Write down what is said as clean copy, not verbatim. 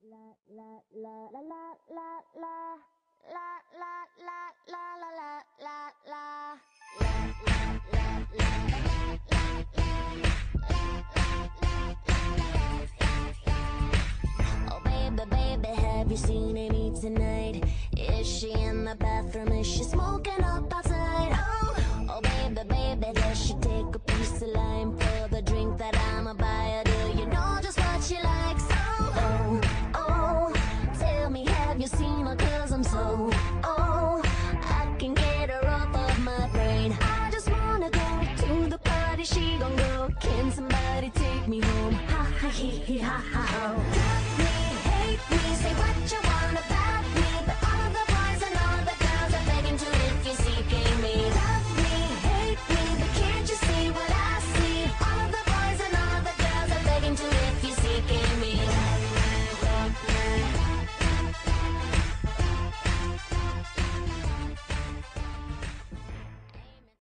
La la la la la la la la la la la la la la la Oh baby, baby, have you seen Amy tonight? Is she in the bathroom? Is she smoking up outside? Oh baby, baby, does she take a piece of lime for the drink that I'ma buy her? Do you know just what she likes? Tell me, have you seen her? 'Cause I'm so, I can get her off of my brain. I just wanna go to the party, she gon' go. Can somebody take me home? Ha ha hee hee ha ha ho. Love me, hate me, say what you want about